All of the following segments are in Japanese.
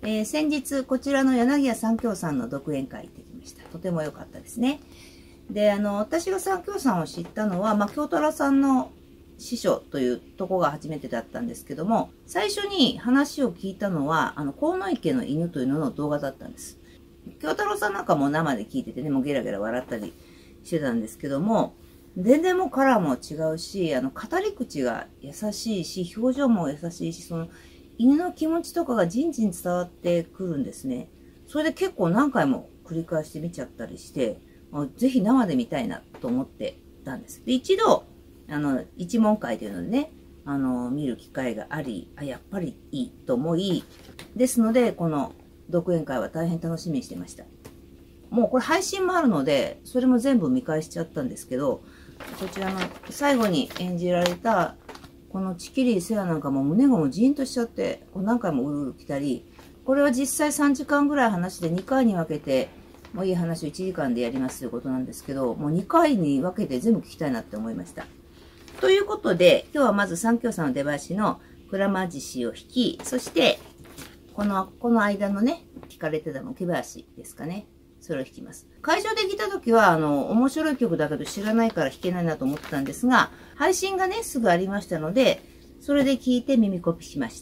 先日、こちらの柳家三協さんの独演会行ってきました。とても良かったですね。で、私が三協さんを知ったのは、京太郎さんの師匠というとこが初めてだったんですけども、最初に話を聞いたのは、鴻池の犬というのの動画だったんです。京太郎さんなんかも生で聞いててね、もうゲラゲラ笑ったりしてたんですけども、全然もうカラーも違うし、語り口が優しいし、表情も優しいし、その、犬の気持ちとかがじんじん伝わってくるんですね。それで結構何回も繰り返して見ちゃったりして、ぜひ生で見たいなと思ってたんです。で、一度、一問会というのでね、見る機会があり、やっぱりいいと思い、ですので、この独演会は大変楽しみにしてました。もうこれ配信もあるので、それも全部見返しちゃったんですけど、こちらの最後に演じられた、このチキリーセアなんかも胸がもうジーンとしちゃって、何回もうるうる来たり、これは実際3時間ぐらい話で2回に分けて、もういい話を1時間でやりますということなんですけど、もう2回に分けて全部聞きたいなって思いました。ということで、今日はまず三協さんの出囃子の鞍馬獅子を弾き、そして、この間のね、聞かれてたの、毛囃子ですかね。それを弾きます。会場で聞いたときは、面白い曲だけど知らないから弾けないなと思ってたんですが、配信がね、すぐありましたので、それで聞いて耳コピしました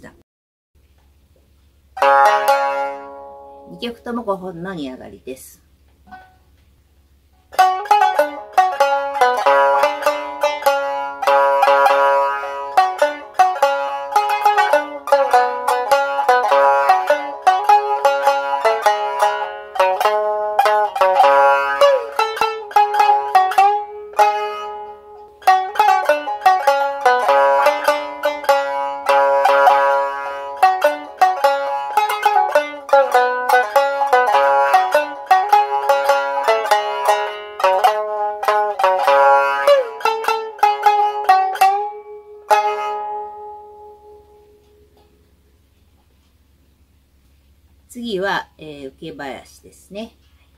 。2曲とも5本の煮上がりです。次は、受け囃子ですね。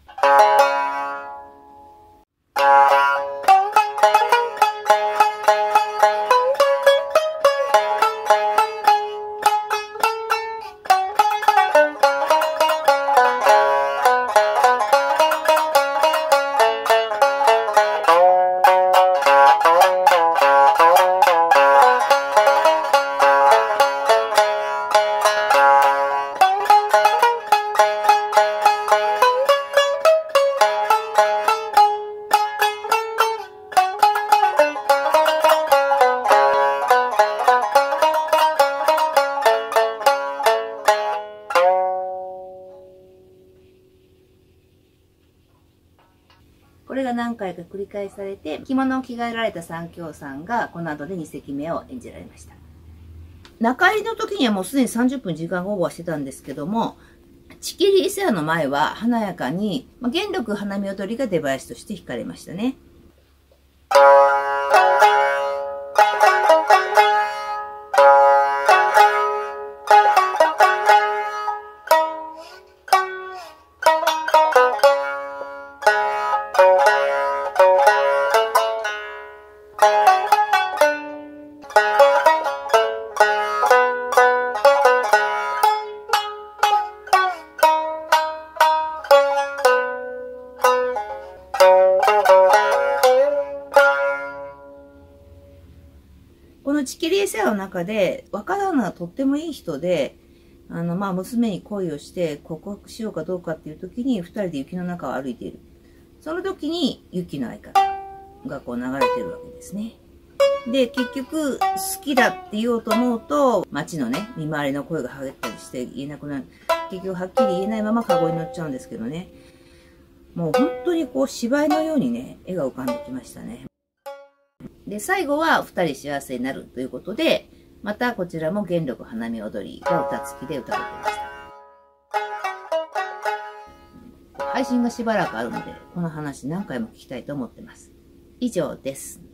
これが何回か繰り返されて、着物を着替えられた三協さんが、この後で2席目を演じられました。中入りの時にはもうすでに30分時間オーバーしてたんですけども、チキリーセアの前は華やかに、元禄花見踊りが出囃子として弾かれましたね。このチキリエセアの中で、若旦那がとってもいい人で、娘に恋をして告白しようかどうかっていう時に、二人で雪の中を歩いている。その時に、雪の相方がこう流れてるわけですね。で、結局、好きだって言おうと思うと、街のね、見回りの声が入ったりして言えなくなる。結局、はっきり言えないままカゴに乗っちゃうんですけどね。もう本当にこう、芝居のようにね、絵が浮かんできましたね。で、最後は二人幸せになるということで、またこちらも元禄花見踊りが歌付きで歌われていました。配信がしばらくあるので、この話何回も聞きたいと思ってます。以上です。